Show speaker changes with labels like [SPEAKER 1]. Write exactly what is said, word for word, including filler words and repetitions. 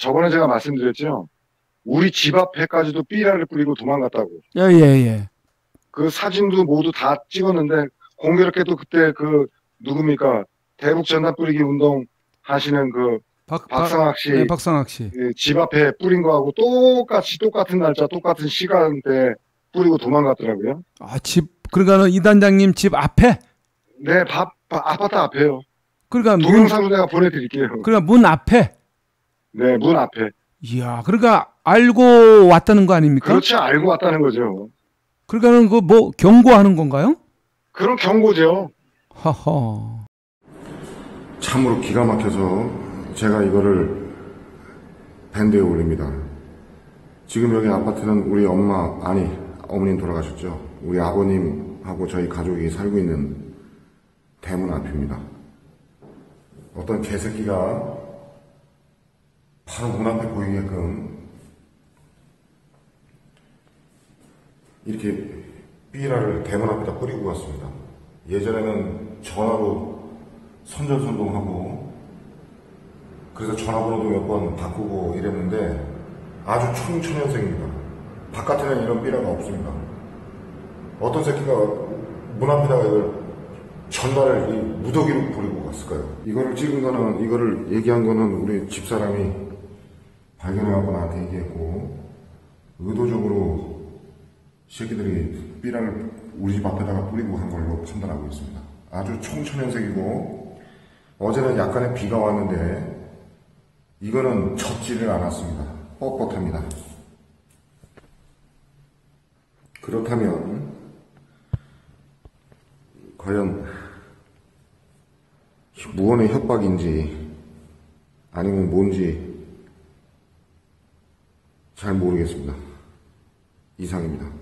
[SPEAKER 1] 저번에 제가 말씀드렸죠. 우리 집 앞에까지도 삐라를 뿌리고 도망갔다고.
[SPEAKER 2] 예, 예, 예.
[SPEAKER 1] 그 사진도 모두 다 찍었는데 공교롭게도 그때 그 누굽니까? 대북 전단 뿌리기 운동 하시는 그
[SPEAKER 2] 박,
[SPEAKER 1] 박상학 씨,
[SPEAKER 2] 네, 박상학 씨.
[SPEAKER 1] 그 집 앞에 뿌린 거하고 똑같이 똑같은 날짜 똑같은 시간대 뿌리고 도망갔더라고요.
[SPEAKER 2] 아, 집, 그러니까는 이 단장님 집 앞에?
[SPEAKER 1] 네, 밥, 밥 아파트 앞에요.
[SPEAKER 2] 그러니까 문,
[SPEAKER 1] 동영상으로 내가 보내드릴게요.
[SPEAKER 2] 그러니까 문 앞에?
[SPEAKER 1] 네, 문 앞에.
[SPEAKER 2] 이야, 그러니까 알고 왔다는 거 아닙니까?
[SPEAKER 1] 그렇지, 알고 왔다는 거죠.
[SPEAKER 2] 그러니까는 그 뭐 경고하는 건가요?
[SPEAKER 1] 그런 경고죠.
[SPEAKER 2] 허허.
[SPEAKER 3] 참으로 기가 막혀서 제가 이거를 밴드에 올립니다. 지금 여기 아파트는 우리 엄마, 아니 어머님 돌아가셨죠. 우리 아버님하고 저희 가족이 살고 있는 대문 앞입니다. 어떤 개새끼가 바로 문 앞에 보이게끔 이렇게 삐라를 대문 앞에다 뿌리고 갔습니다. 예전에는 전화로 선전선동하고 그래서 전화번호도 몇 번 바꾸고 이랬는데 아주 청천연생입니다. 바깥에는 이런 삐라가 없습니다. 어떤 새끼가 문 앞에다가 이걸 전날을 이 무더기로 뿌리고 갔을까요? 이거를 찍은 거는, 이거를 얘기한 거는 우리 집사람이 발견해갖고 나한테 얘기했고, 의도적으로 새끼들이 삐라를 우리 집 앞에다가 뿌리고 한 걸로 판단하고 있습니다. 아주 청천연색이고, 어제는 약간의 비가 왔는데, 이거는 젖지를 않았습니다. 뻣뻣합니다. 그렇다면, 과연 무언의 협박인지 아니면 뭔지 잘 모르겠습니다. 이상입니다.